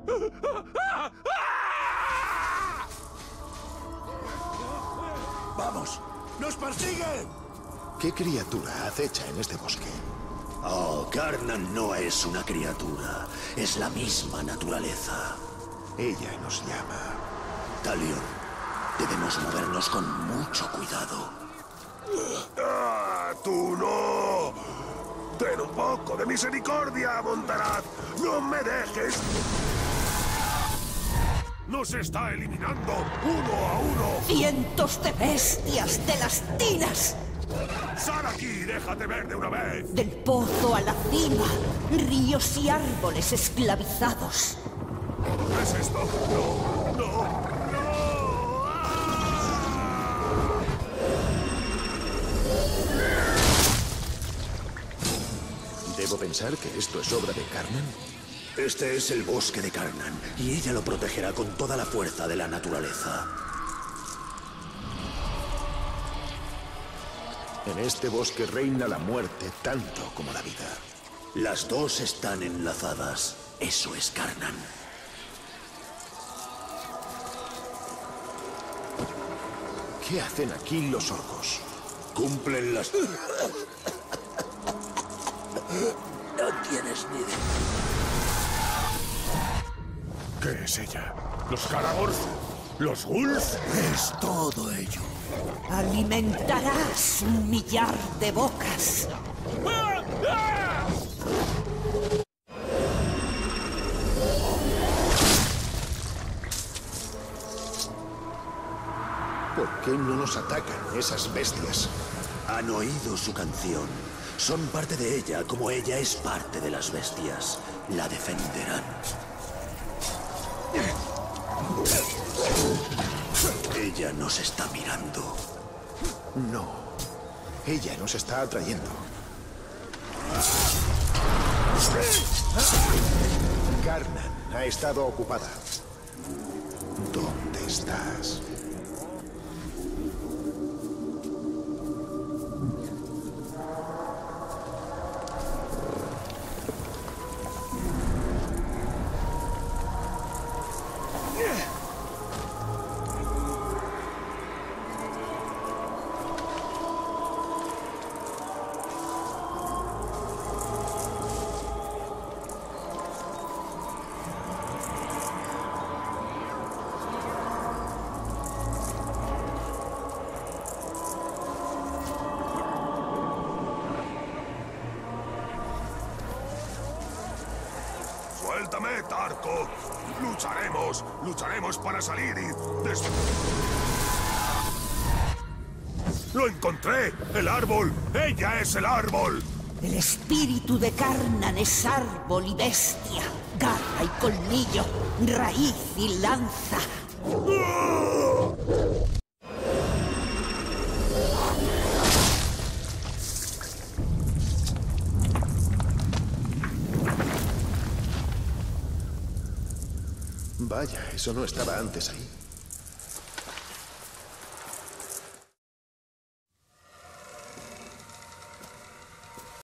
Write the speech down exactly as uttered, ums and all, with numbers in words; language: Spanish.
¡Vamos! ¡Nos persiguen! ¿Qué criatura acecha en este bosque? Oh, Karnan no es una criatura. Es la misma naturaleza. Ella nos llama. Talion, debemos movernos con mucho cuidado. ¡Ah, tú no! ¡Ten un poco de misericordia, Montaraz! ¡No me dejes! ¡Nos está eliminando uno a uno! ¡Cientos de bestias de las tinas! ¡Sal aquí y déjate ver de una vez! Del pozo a la cima, ríos y árboles esclavizados. ¿Qué es esto? ¡No! ¡No! ¡No! ¡Ah! ¿Debo pensar que esto es obra de Karnan? Este es el bosque de Karnan, y ella lo protegerá con toda la fuerza de la naturaleza. En este bosque reina la muerte tanto como la vida. Las dos están enlazadas. Eso es Karnan. ¿Qué hacen aquí los orcos? Cumplen las... No tienes ni idea. ¿Qué es ella? ¿Los Caragors? ¿Los Ghouls? Es todo ello. Alimentarás un millar de bocas. ¿Por qué no nos atacan esas bestias? Han oído su canción. Son parte de ella, como ella es parte de las bestias. La defenderán. Ella nos está mirando. No. Ella nos está atrayendo. Karnan ha estado ocupada. ¿Dónde estás? ¡Suéltame, Tarko! ¡Lucharemos! ¡Lucharemos para salir y... Des... ¡Lo encontré! ¡El árbol! ¡Ella es el árbol! El espíritu de Karnan es árbol y bestia, garra y colmillo, raíz y lanza. Vaya, eso no estaba antes ahí.